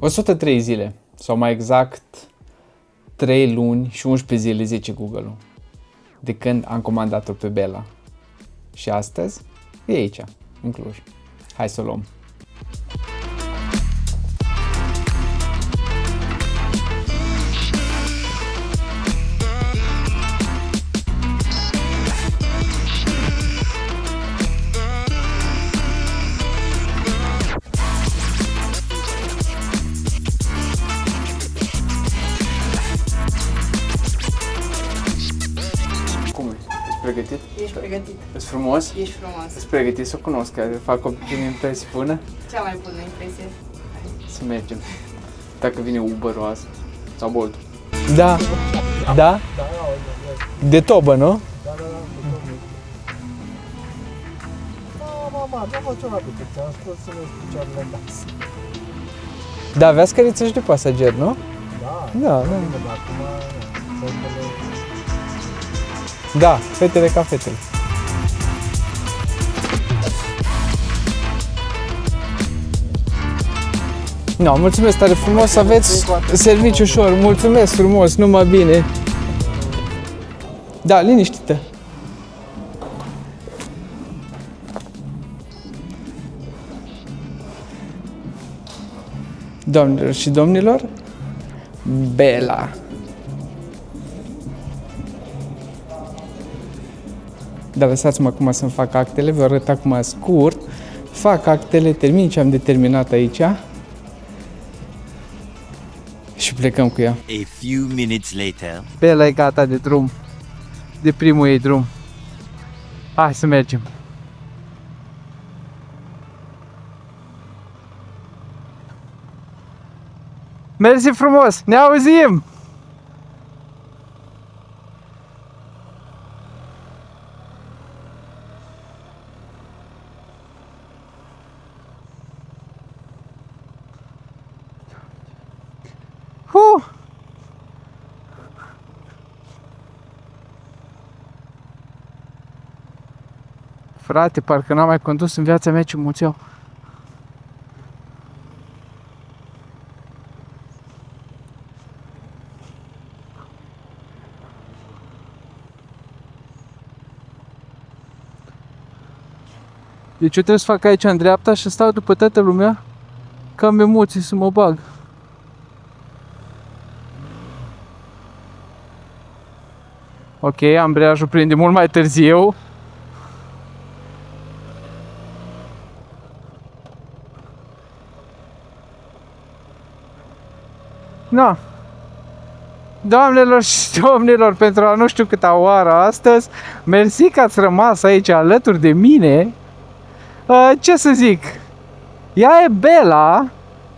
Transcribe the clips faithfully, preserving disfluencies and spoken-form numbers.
o sută trei zile, sau mai exact trei luni și unsprezece zile, zice Google-ul, de când am comandat-o pe Bella. Și astăzi e aici, în Cluj. Hai să o luăm. Pregătit? Ești pregătit. Ești frumos? Ești frumos. Ești pregătit să o cunosc, că fac o prima impresie bună? Cea mai bună impresie. Să mergem. Dacă vine Uber-ul azi, sau Bolt. Da. Da? De tobă, nu? Da, da, da, de tobă. Da, mama, da, mă, ce rapid, că ți-am spus să ne picioarele în taxi. Da, avea scăriță și de pasager, nu? Da, da, da. Dar acum, fetele... Da, fetele ca fetele. No, mulțumesc tare frumos să aveți serviciu ușor. Mulțumesc frumos, numai bine. Da, liniștită. Doamnelor și domnilor, Bella. Dar lăsați-mă acum să-mi fac actele, vă arăt acum scurt. Fac actele, termin ce am determinat aici. Și plecăm cu ea. A few minutes later. Bella e gata de drum. De primul ei drum. Hai să mergem. Mersi frumos, ne auzim! Huh. Frate, parcă n-am mai condus în viața mea ce mulți au. Deci eu trebuie să fac aici în dreapta și stau după toată lumea că am emoții să mă bag. Ok, ambreiajul prinde mult mai târziu. Na. Doamnelor și domnilor, pentru a nu știu câta oară astăzi, mersi că ați rămas aici alături de mine. Uh, ce să zic? Ea e Bella.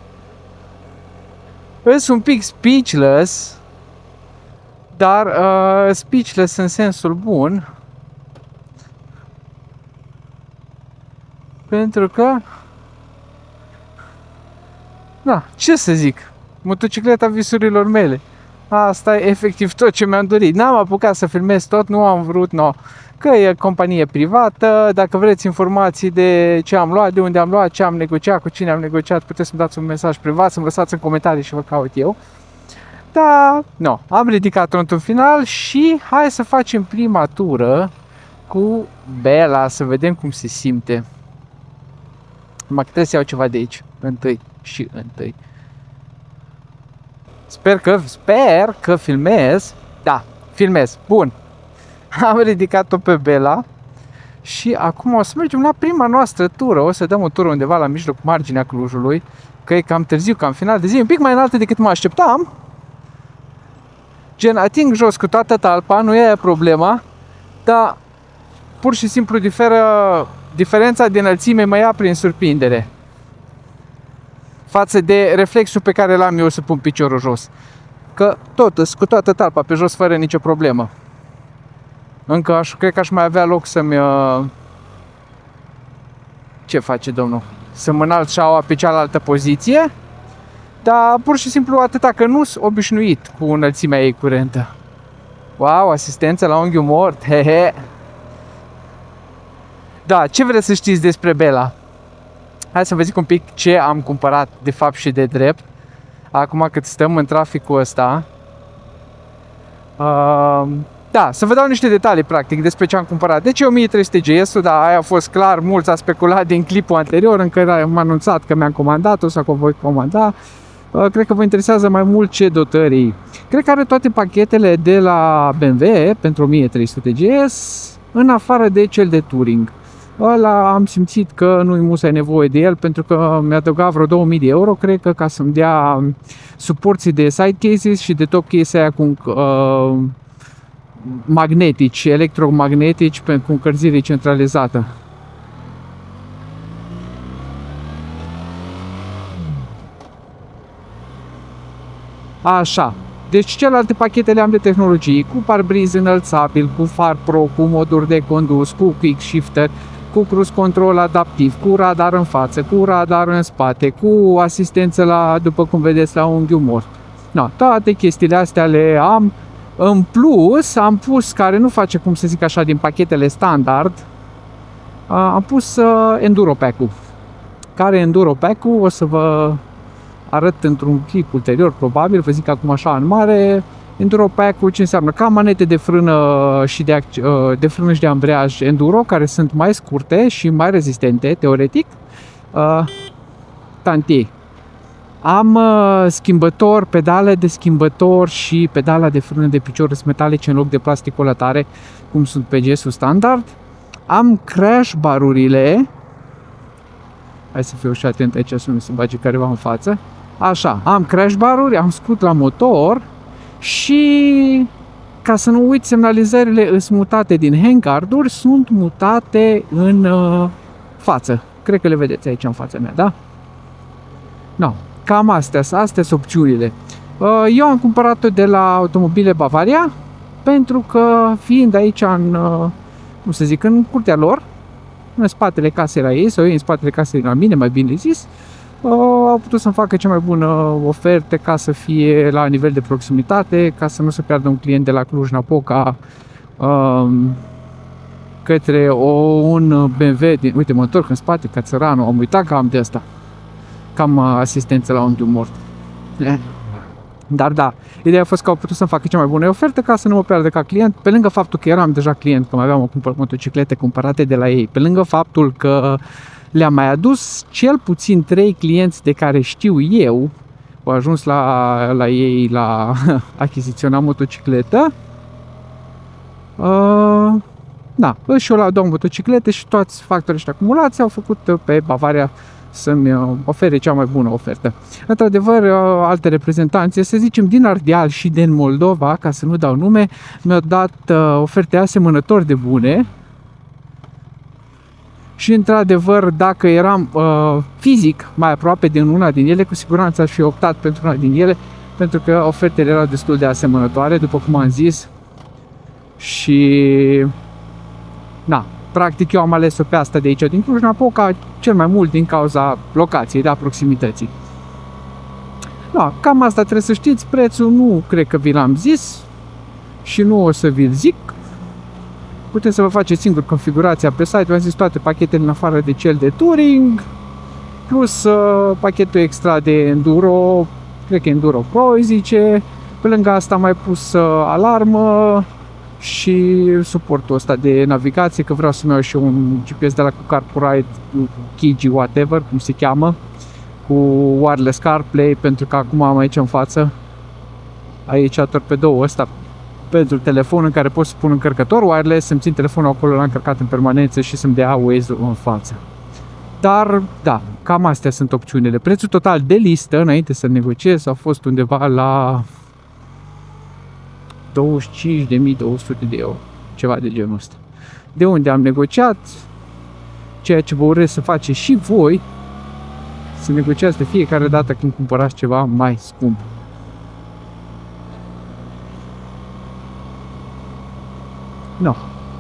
Îs un pic speechless. Dar uh, speechless în sensul bun. Pentru că... Da, ce să zic? Motocicleta visurilor mele. Asta e efectiv tot ce mi-am dorit. N-am apucat să filmez tot, nu am vrut, no. Că e companie privată, dacă vreți informații de ce am luat, de unde am luat, ce am negociat, cu cine am negociat, puteți să-mi dați un mesaj privat, să-mi lăsați în comentarii și vă caut eu. Da, no, am ridicat-o într-un final și hai să facem prima tură cu Bella, să vedem cum se simte. Mă trebuie să iau ceva de aici, întâi și întâi. Sper că, sper că filmez. Da, filmez. Bun. Am ridicat-o pe Bella și acum o să mergem la prima noastră tură. O să dăm o tură undeva la mijloc, marginea Clujului, că e cam târziu, cam final de zi, un pic mai înaltă decât mă așteptam. Gen, ating jos cu toată talpa, nu e problema, dar pur și simplu diferă, diferența de înălțime mă ia prin surprindere față de reflexul pe care l-am eu să pun piciorul jos. Că tot, cu toată talpa pe jos fără nicio problemă. Încă aș, cred că aș mai avea loc să-mi... Uh... Ce face domnul? Să-mi înalt șaua pe cealaltă poziție. Dar pur și simplu atâta că nu sunt obișnuit cu înălțimea ei curentă. Wow, asistență la unghiul mort, hehe. Da, ce vreți să știți despre Bella? Hai să vă zic un pic ce am cumpărat de fapt și de drept. acum cât stăm în traficul ăsta. Uh, da, să vă dau niște detalii practic despre ce am cumpărat. Deci e o mie trei sute G S-ul, da, aia a fost clar, mulți a speculat din clipul anterior în care am anunțat că mi-am comandat-o sau că o voi comanda. Uh, cred că vă interesează mai mult ce dotării. Cred că are toate pachetele de la B M W pentru o mie trei sute G S, în afară de cel de Touring. Ăla am simțit că nu-i musai nevoie de el pentru că mi-a adăugat vreo două mii de euro, cred că, ca să-mi dea suporții de side cases și de top case aia cu uh, magnetici, electromagnetici cu încălzire centralizată. Așa. Deci celelalte pachete le am de tehnologii, cu parbriz înălțabil, cu far pro, cu moduri de condus, cu quick shifter, cu cruise control adaptiv, cu radar în față, cu radar în spate, cu asistență la, după cum vedeți, la unghiul mort. No, toate chestiile astea le am. În plus, am pus, care nu face, cum să zic așa, din pachetele standard, am pus uh, Enduro Pack-ul. Care Enduro Pack-ul o să vă arăt într-un clip ulterior, probabil, vă zic acum așa în mare. Enduro Pack-ul ce înseamnă? Ca manete de frână și de, de frână și de ambreiaj Enduro, care sunt mai scurte și mai rezistente, teoretic. Uh, Tanti. Am uh, schimbător, pedale de schimbător și pedala de frână de picior metalice în loc de plasticolătare, cum sunt pe G S-ul standard. Am crash barurile. Hai să fiu și atent aici să nu se bage careva în față. Așa, am crash baruri, am scut la motor și, ca să nu uit, semnalizările sunt mutate din handguard-uri, sunt mutate în uh, față. Cred că le vedeți aici în fața mea, da? No, cam astea, astea sunt opțiunile. Uh, eu am cumpărat-o de la Automobile Bavaria, pentru că, fiind aici în, uh, cum să zic, în curtea lor, în spatele casei la ei, sau ei în spatele casei la mine, mai bine zis, uh, au putut să-mi facă cea mai bună oferte ca să fie la nivel de proximitate, ca să nu se piardă un client de la Cluj-Napoca uh, către o, un B M W din... Uite, mă întorc în spate ca țăranul, am uitat că am de asta. Cam asistență la unghiul mort. Dar da, ideea a fost că au putut să-mi facă cea mai bună ofertă ca să nu mă pierdă ca client, pe lângă faptul că eram deja client, că mai aveam o motociclete cumpărate de la ei, pe lângă faptul că le-am mai adus cel puțin trei clienți de care știu eu, au ajuns la, la ei la achiziționa motocicletă. Uh, da, și eu la două motociclete și toți factorii ăștia acumulați au făcut pe Bavaria să-mi ofere cea mai bună ofertă. Într-adevăr, alte reprezentanțe, să zicem din Ardeal și din Moldova, ca să nu dau nume, mi-au dat uh, oferte asemănători de bune. Și într-adevăr, dacă eram uh, fizic mai aproape de una din ele, cu siguranță aș fi optat pentru una din ele, pentru că ofertele erau destul de asemănătoare, după cum am zis. Și... na, practic eu am ales-o pe asta de aici, din Cluj-Napoca, cel mai mult din cauza locației, da, proximității. Da, cam asta trebuie să știți, prețul nu cred că vi l-am zis și nu o să vi-l zic. Puteți să vă faceți singur configurația pe site, v-am zis toate pachetele în afară de cel de Touring, plus uh, pachetul extra de Enduro, cred că Enduro Pro îi zice, pe lângă asta am mai pus uh, alarmă și suportul ăsta de navigație, că vreau să-mi iau și un G P S de la cu CarPlay, Kiji, whatever, cum se cheamă, cu wireless CarPlay, pentru că acum am aici în față, aici torpedoul ăsta pentru telefon în care pot să pun încărcător wireless, să-mi țin telefonul acolo la încărcat în permanență și să-mi dea Waze-ul în față. Dar, da, cam astea sunt opțiunile. Prețul total de listă, înainte să negociez, a fost undeva la douăzeci și cinci de mii două sute de euro, ceva de genul ăsta. De unde am negociat, ceea ce vă urez să faceți și voi, să negociați de fiecare dată când cumpărați ceva mai scump. No.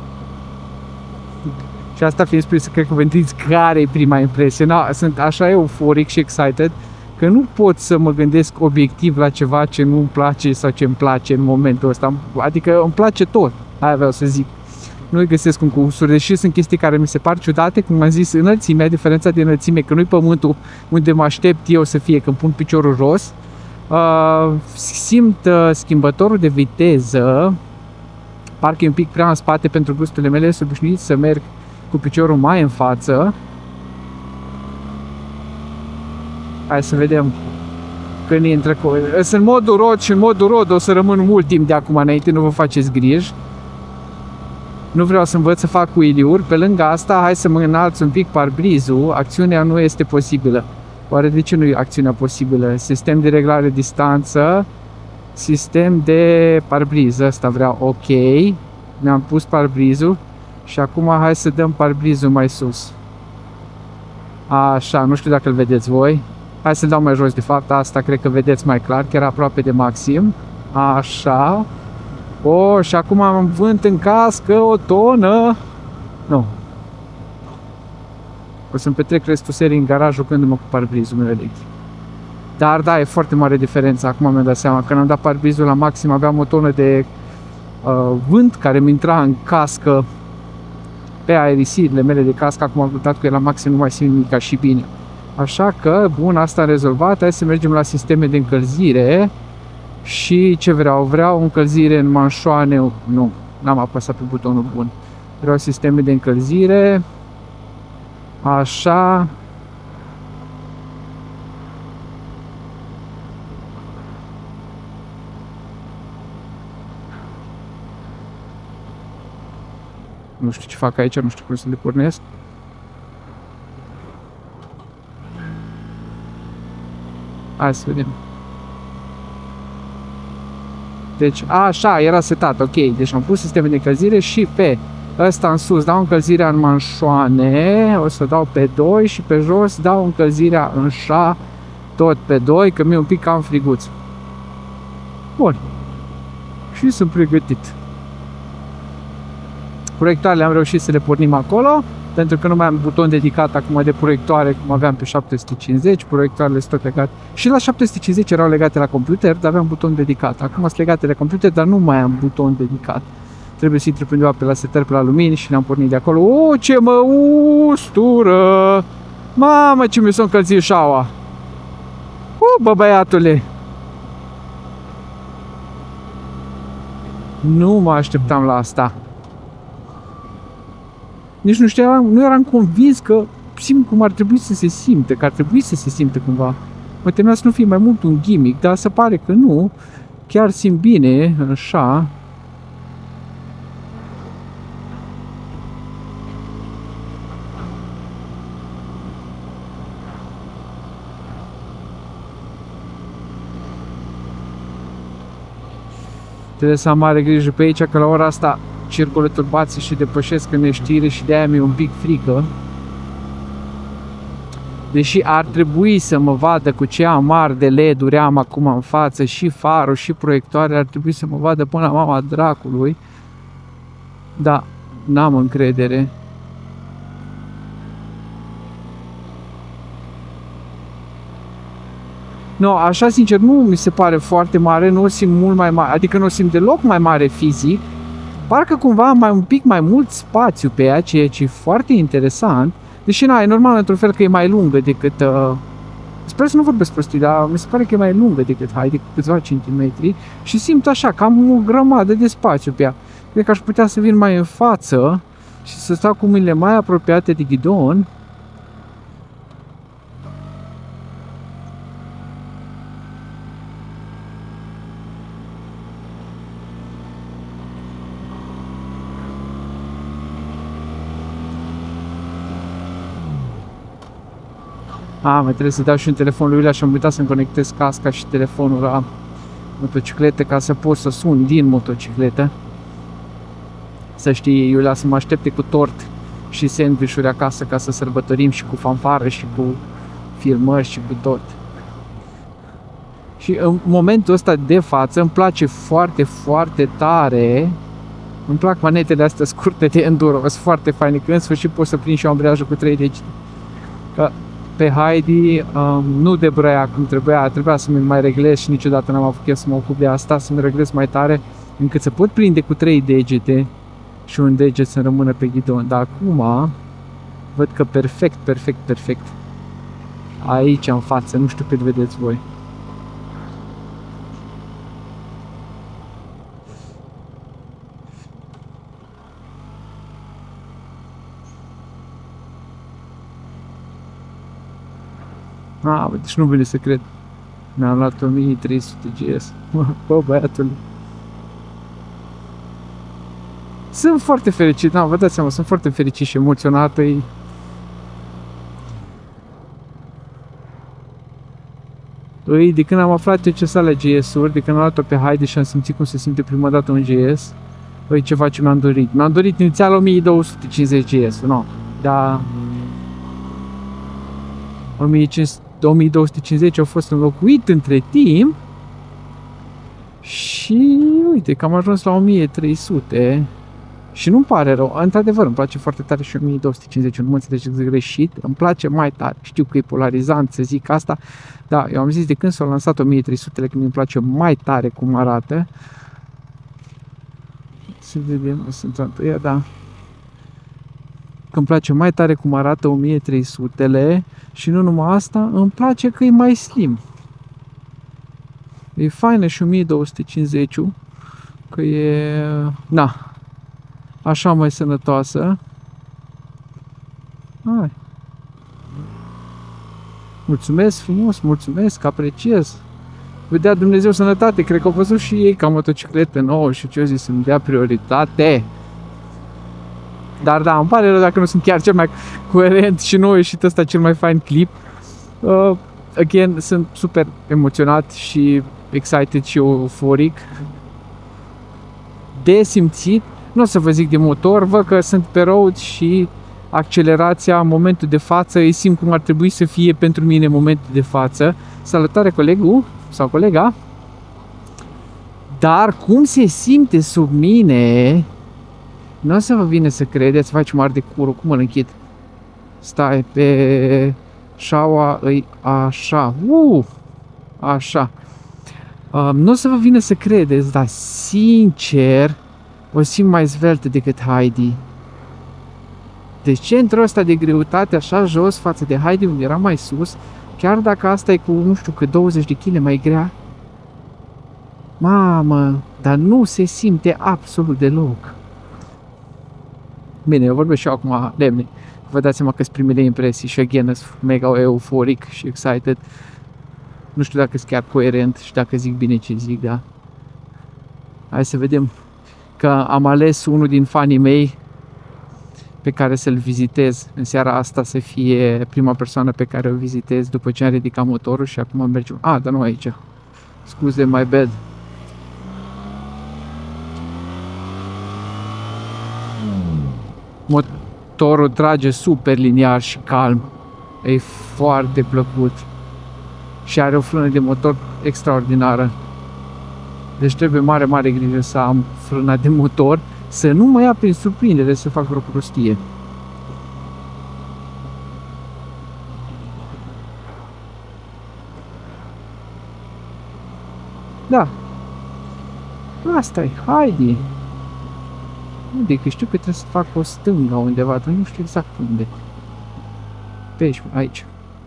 Și asta fiind spus, să cred că vă întâlniți care e prima impresie. No, sunt așa euforic și excited că nu pot să mă gândesc obiectiv la ceva ce nu-mi place sau ce îmi place în momentul ăsta. Adică îmi place tot, aia vreau să zic. Nu-i găsesc un cursuri, deși sunt chestii care mi se par ciudate, cum am zis, înălțimea, diferența de înălțime, că nu-i pământul unde mă aștept eu să fie când pun piciorul jos. Uh, simt uh, schimbătorul de viteză. Parcă e un pic prea în spate pentru gusturile mele. Sunt obișnuit să merg cu piciorul mai în față. Hai să vedem când intră cu... Sunt în modul rod și în modul rod o să rămân mult timp de acum înainte, nu vă faceți griji. Nu vreau să învăț să fac wheelie-uri. Pe lângă asta, hai să mă înalț un pic parbrizul. Acțiunea nu este posibilă. Oare de ce nu e acțiunea posibilă? Sistem de reglare distanță. Sistem de parbriz. Ăsta vreau. Ok. Mi-am pus parbrizul. Și acum hai să dăm parbrizul mai sus. Așa, nu știu dacă îl vedeți voi. Hai să-l dau mai jos, de fapt. Asta cred că vedeți mai clar, chiar aproape de maxim. Așa. O, și acum am vânt în cască o tonă. Nu. O să-mi petrec restul serii în garaj jucându-mă cu parbrizul meu electric. Dar da, e foarte mare diferență. Acum mi-am dat seama. Când am dat parbrizul la maxim, aveam o tonă de uh, vânt care mi intra în cască pe aerisirile mele de cască. Acum am dat cu el la maxim, nu mai simt nimic, ca și bine. Așa că, bun, asta am rezolvat. Hai să mergem la sisteme de încălzire. Și ce vreau? Vreau încălzire în manșoane. Nu, n-am apăsat pe butonul bun. Vreau sisteme de încălzire. Așa. Nu știu ce fac aici, nu știu cum să le pornesc. Hai să vedem. Deci, așa, era setat, ok. Deci am pus sisteme de încălzire și pe ăsta în sus dau încălzirea în manșoane, o să dau pe doi și pe jos dau încălzirea în șa, tot pe doi, că mi-e un pic cam friguț. Bun. Și sunt pregătit. Proiectoarele am reușit să le pornim acolo, pentru că nu mai am buton dedicat acum de proiectoare cum aveam pe șapte sute cincizeci, proiectoarele sunt tot legate. Și la șapte sute cincizeci erau legate la computer, dar aveam buton dedicat. Acum sunt legate de computer, dar nu mai am buton dedicat. Trebuie să intru pe undeva pe la setări, pe la lumini și ne-am pornit de acolo. O, ce mă ustură! Mamă, ce mi s-a încălzit șaua! O, bă, băiatule! Nu mă așteptam la asta. Nici nu știam, nu eram convins că simt cum ar trebui să se simte, că ar trebui să se simte cumva. Mă temea să nu fie mai mult un gimmick, dar se pare că nu. Chiar simt bine, așa. Trebuie să am mare grijă pe aici, că la ora asta circulă turbații și depășesc în neștire și de-aia mi-e un pic frică. Deși ar trebui să mă vadă cu ce amar de L E D-uri am acum în față, și farul, și proiectoare, ar trebui să mă vadă până la mama dracului. Da, n-am încredere. No, așa sincer nu mi se pare foarte mare, nu o simt mult mai mare, adică nu o simt deloc mai mare fizic. Parcă cumva am mai un pic mai mult spațiu pe ea, ceea ce e foarte interesant. Deși, na, e normal într-un fel că e mai lungă decât... Uh, sper să nu vorbesc prostii, dar mi se pare că e mai lungă decât hai, decât câțiva centimetri. Și simt așa, cam o grămadă de spațiu pe ea. Cred că aș putea să vin mai în față și să stau cu mâinile mai apropiate de ghidon. A, mai trebuie să dau și un telefon lui Iulia și am uitat să-mi conectez casca și telefonul la motocicletă ca să pot să sun din motocicletă. Să știi, Iulia să mă aștepte cu tort și sandwich-uri acasă ca să sărbătorim și cu fanfară și cu filmări și cu tot. Și în momentul ăsta de față îmi place foarte, foarte tare. Îmi plac manetele astea scurte de enduro, sunt foarte faine, că în sfârșit pot să prind și o ambreiajă cu trei degete. Că pe Heidi um, nu debraia cum trebuia, trebuia să mi mai reglez și niciodată n-am avut chef să mă ocup de asta, să mi reglez mai tare, încât să pot prinde cu trei degete și un deget să rămână pe ghidon. Dar acum văd că perfect, perfect, perfect. Aici în față, nu știu cât vedeți voi. Ah, deci nu vine să cred. Mi-am luat o mie trei sute G S. Bă, băiatul. Sunt foarte fericit, da, vă dați seama, sunt foarte fericit și emoționat. E... Îi, de când am aflat eu ce sunt alea G S-uri, de când am luat-o pe Heidi și am simțit cum se simte prima dată un G S, e ceva ce mi-am dorit. Mi-am dorit inițial o mie două sute cincizeci G S, nu, dar o mie două sute cincizeci au fost înlocuit între timp și uite că am ajuns la o mie trei sute și nu-mi pare rău, într-adevăr îmi place foarte tare și o mie două sute cincizeci, nu mă înțelegeți greșit, îmi place mai tare, știu că e polarizant să zic asta, dar eu am zis de când s-au lansat o mie trei sute că mi-mi place mai tare cum arată. Să vedem, sunt întâia, da. Că îmi place mai tare cum arată o mie trei sute și nu numai asta, îmi place că e mai slim. E faină și o mie două sute cincizeci, că e, na, așa mai sănătoasă. Hai. Mulțumesc frumos, mulțumesc, apreciez. Vă dea Dumnezeu sănătate, cred că au văzut și ei ca motocicletă nouă și ce eu zis, să-mi dea prioritate. Dar da, îmi pare rău dacă nu sunt chiar cel mai coerent și nu a ieșit ăsta cel mai fain clip. Uh, again, sunt super emoționat și excited și euforic. De simțit, nu o să vă zic de motor, văd că sunt pe road și accelerația în momentul de față îi simt cum ar trebui să fie pentru mine în momentul de față. Salutare colegul sau colega. Dar cum se simte sub mine, nu o să vă vine să credeți, faci mari de curul, cum îl închid? Stai, pe șaua îi așa, uh, așa. Uh, nu o să vă vine să credeți, dar sincer o simt mai zveltă decât Heidi. Deci centrul ăsta de greutate așa jos față de Heidi unde era mai sus, chiar dacă asta e cu, nu știu, cât douăzeci de kilograme mai grea, mamă, dar nu se simte absolut deloc. Bine, eu vorbesc și eu acum lemne. Vă dați seama că sunt primele impresii și again sunt mega euforic și excited. Nu știu dacă sunt chiar coerent și dacă zic bine ce zic, da. Hai să vedem că am ales unul din fanii mei pe care să-l vizitez în seara asta, să fie prima persoană pe care o vizitez după ce am ridicat motorul și acum mergem. Ah, dar nu aici. Scuze, my bad. Motorul trage super liniar și calm. E foarte plăcut. Și are o frână de motor extraordinară. Deci trebuie mare, mare grijă să am frâna de motor, să nu mă ia prin surprindere să fac vreo prostie. Da. Asta e, haide. Unde? Că știu că trebuie să fac o stânga undeva, dar nu știu exact unde. Pe aici, aici.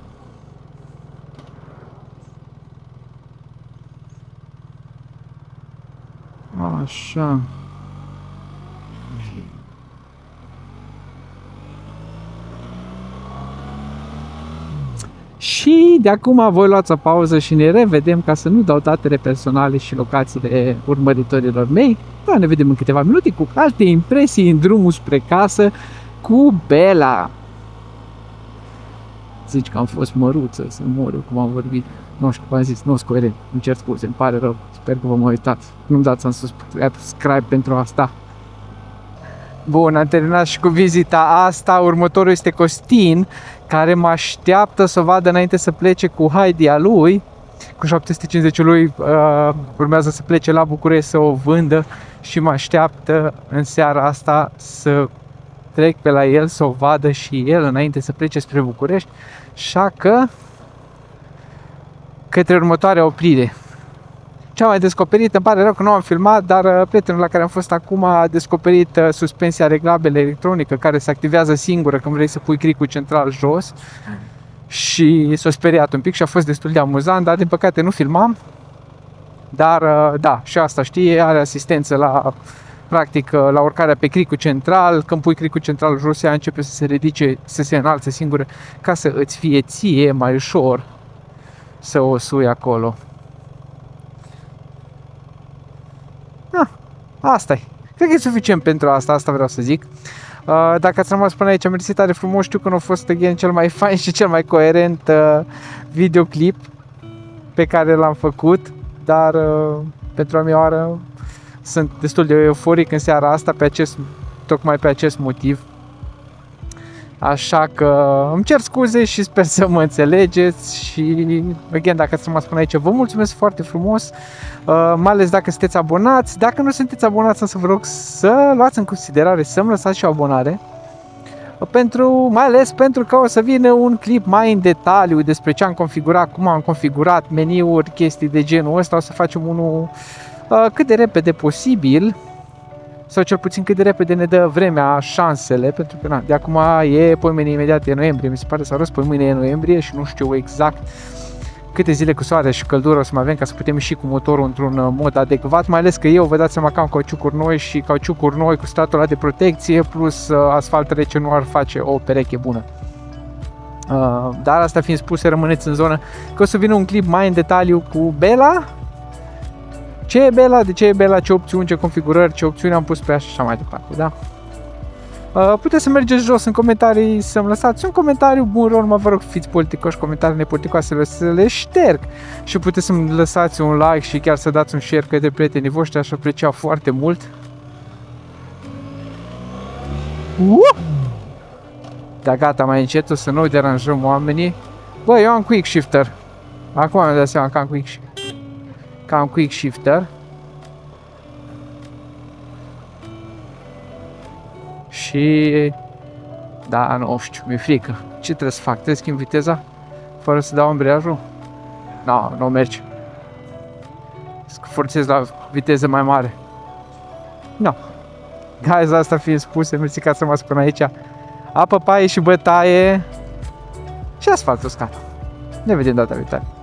Așa. Și de acum voi luați o pauză și ne revedem ca să nu dau datele personale și locațiile urmăritorilor mei. Dar ne vedem în câteva minute cu alte impresii în drumul spre casă cu Bella. Zici că am fost măruță să mor eu cum am vorbit. Nu știu cum am zis, nu sunt coerent, îmi cer scuze, îmi pare rău, sper că vă mă uitați. Nu-mi dați să subscribe pentru asta. Bun, am terminat și cu vizita asta. Următorul este Costin, care mă așteaptă să o vadă înainte să plece cu Heidi-a lui. Cu șapte sute cincizeci lui uh, urmează să plece la București să o vândă și mă așteaptă în seara asta să trec pe la el să o vadă și el înainte să plece spre București. Așa că către următoarea oprire. Ce am mai descoperit, îmi pare rău că nu am filmat, dar prietenul la care am fost acum a descoperit suspensia reglabilă electronică care se activează singură când vrei să pui cricul central jos și s-a speriat un pic și a fost destul de amuzant, dar din păcate nu filmam. Dar da, și asta știe, are asistență la practic la urcarea pe cricul central. Când pui cricul central jos, ea începe să se ridice, să se înalțe singură ca să îți fie ție mai ușor să o sui acolo. Ah, asta-i. Cred că e suficient pentru asta, asta vreau să zic. Uh, dacă ați rămas până aici, mersi tare frumos. Știu că nu a fost again cel mai fain și cel mai coerent uh, videoclip pe care l-am făcut, dar uh, pentru a mea oară sunt destul de euforic în seara asta pe acest, tocmai pe acest motiv. Așa că îmi cer scuze și sper să mă înțelegeți și, again, dacă ați rămas până aici, vă mulțumesc foarte frumos, uh, mai ales dacă sunteți abonați. Dacă nu sunteți abonați, însă vă rog să luați în considerare să-mi lăsați și o abonare, pentru, mai ales pentru că o să vină un clip mai în detaliu despre ce am configurat, cum am configurat meniuri, chestii de genul ăsta. O să facem unul uh, cât de repede posibil, sau cel puțin cât de repede ne dă vremea, șansele, pentru că na, de acum e poimâine imediat, e noiembrie, mi se pare, sau răs, poimâine e noiembrie și nu știu exact câte zile cu soare și căldură o să mai avem ca să putem ieși cu motorul într-un mod adecvat, mai ales că eu, vă dați seama că am cauciucuri noi și cauciucuri noi cu statul ăla de protecție plus uh, asfalt rece nu ar face o pereche bună. Uh, dar asta fiind spuse, rămâneți în zonă că o să vină un clip mai în detaliu cu Bella. Ce e Bella, de ce e Bella, ce opțiuni, ce configurări, ce opțiuni am pus pe ea și așa mai departe, da? Uh, puteți să mergeți jos în comentarii să-mi lăsați un comentariu bun, rău, mă vă rog, fiți politicoși, comentarii nepoliticoase să le șterg și puteți să-mi lăsați un like și chiar să dați un share către prietenii voștri, aș aprecia foarte mult. Uh! Da, gata, mai încet, o să nu deranjăm oamenii. Bă, eu am quick shifter. Acum mi-am dat seama că am quick shifter. Că am quick shifter. Și... da, nu știu, mi-e frică. Ce trebuie să fac? Trebuie să schimb viteza? Fără să dau ambreiajul? Nu, nu merge. Să forțez la viteză mai mare. Nu. Guys, asta fiind spuse, mersi că ați rămas până aici. Apă, paie și bătaie. Și asfaltul scap. Ne vedem data viitoare.